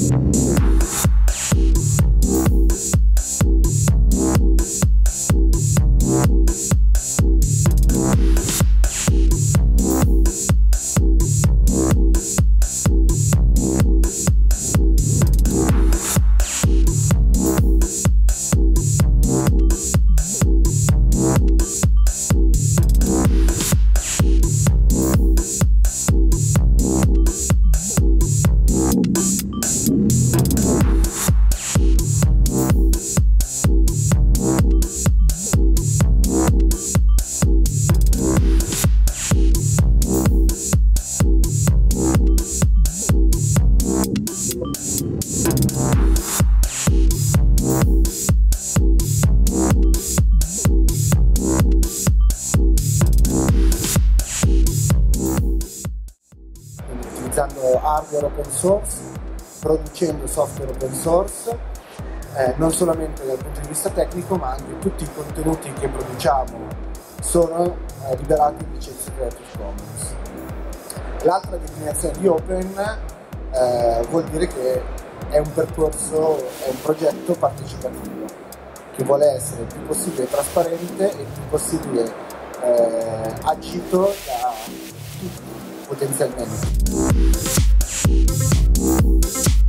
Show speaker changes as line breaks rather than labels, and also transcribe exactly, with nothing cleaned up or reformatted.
Utilizzando hardware open source, producendo software open source, eh, non solamente dal punto di vista tecnico, ma anche tutti i contenuti che produciamo sono eh, liberati in licenza Creative Commons. L'altra definizione di open eh, vuol dire che è un percorso, è un progetto partecipativo che vuole essere il più possibile trasparente e il più possibile eh, agito da tutti potenzialmente.